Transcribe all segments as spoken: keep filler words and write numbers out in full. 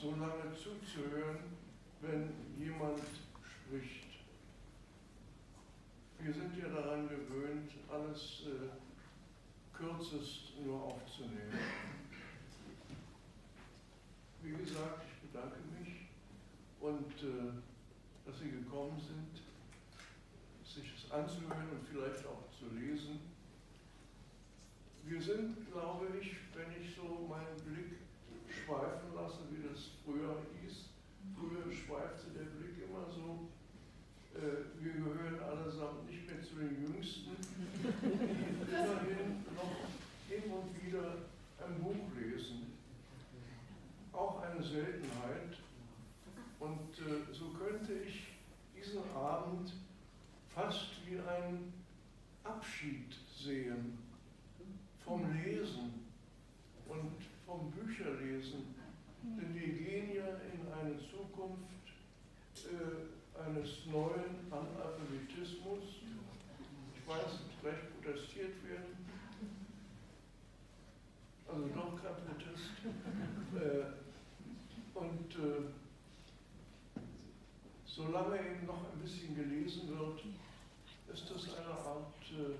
so lange zuzuhören, wenn jemand spricht. Wir sind ja daran gewöhnt, alles äh, kürzest nur aufzunehmen. Wie gesagt, ich bedanke mich und äh, dass Sie gekommen sind, sich das anzuhören und vielleicht auch zu lesen. Wir sind, glaube ich, wenn ich so meinen Blick schweifen lasse, wie das früher hieß, früher schweifte der Blick immer so, äh, wir gehören allesamt nicht mehr zu den Jüngsten, die immerhin noch hin und wieder ein Buch lesen. Auch eine Seltenheit. Und äh, so könnte ich diesen Abend fast wie einen Abschied sehen vom Lesen und vom Bücherlesen. Denn wir gehen ja in eine Zukunft äh, eines neuen Analphabetismus. Ich weiß, gleich protestiert werden. Also doch kein Protest. Äh, und äh, solange eben noch ein bisschen gelesen wird, ist das eine Art äh,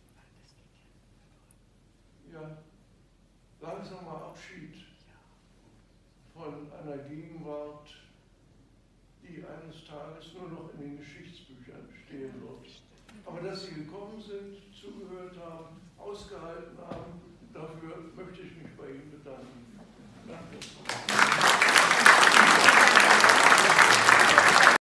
ja, langsamer Abschied von einer Gegenwart, die eines Tages nur noch in den Geschichtsbüchern stehen wird. Aber dass Sie gekommen sind, zugehört haben, ausgehalten haben, dafür möchte ich mich bei Ihnen bedanken. Danke.